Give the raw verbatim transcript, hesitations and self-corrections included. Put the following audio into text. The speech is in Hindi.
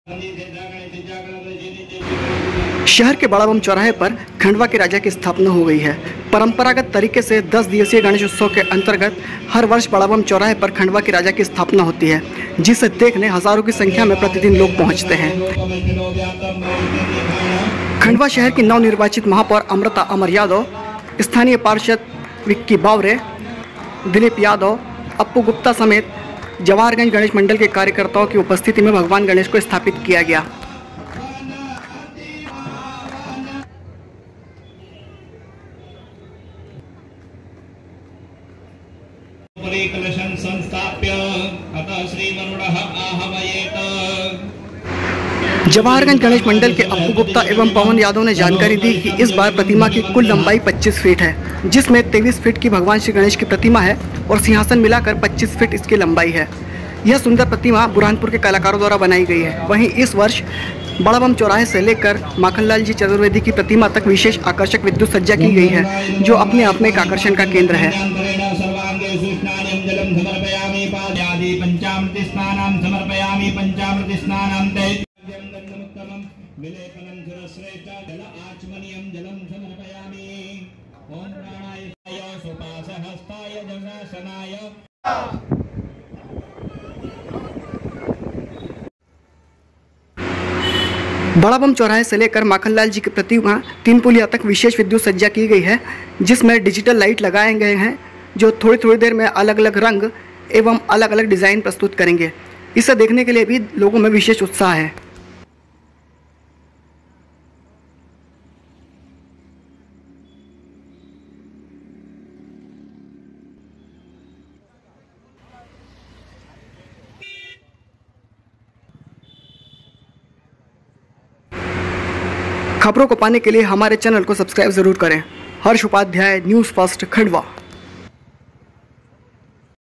शहर के बड़ा बम चौराहे पर खंडवा के राजा की स्थापना हो गई है। परंपरागत तरीके से दस दिवसीय गणेश उत्सव के अंतर्गत हर वर्ष बड़ा बम चौराहे पर खंडवा के राजा की स्थापना होती है, जिसे देखने हजारों की संख्या में प्रतिदिन लोग पहुंचते हैं। खंडवा शहर की नवनिर्वाचित महापौर अमृता अमर यादव, स्थानीय पार्षद विक्की बावरे, दिलीप यादव, अप्पू गुप्ता समेत जवाहरगंज गणेश मंडल के कार्यकर्ताओं की उपस्थिति में भगवान गणेश को स्थापित किया गया। जवाहरगंज गणेश मंडल के अप्पू गुप्ता एवं पवन यादव ने जानकारी दी कि इस बार प्रतिमा की कुल लंबाई पच्चीस फीट है, जिसमें तेईस फीट की भगवान श्री गणेश की प्रतिमा है और सिंहासन मिलाकर पच्चीस फीट इसकी लंबाई है। यह सुंदर प्रतिमा बुरहानपुर के कलाकारों द्वारा बनाई गई है। वहीं इस वर्ष बड़ा बम चौराहे से लेकर माखनलाल जी चतुर्वेदी की प्रतिमा तक विशेष आकर्षक विद्युत सज्जा की गई है, जो अपने आप में एक आकर्षण का केंद्र है। बड़ा बम चौराहे से लेकर माखनलाल जी की प्रतिमा तीन पुलिया तक विशेष विद्युत सज्जा की गई है, जिसमें डिजिटल लाइट लगाए गए हैं, जो थोड़ी थोड़ी देर में अलग अलग रंग एवं अलग अलग डिज़ाइन प्रस्तुत करेंगे। इसे देखने के लिए भी लोगों में विशेष उत्साह है। खबरों को पाने के लिए हमारे चैनल को सब्सक्राइब जरूर करें। Harsh Upadhyay, news first, Khandwa.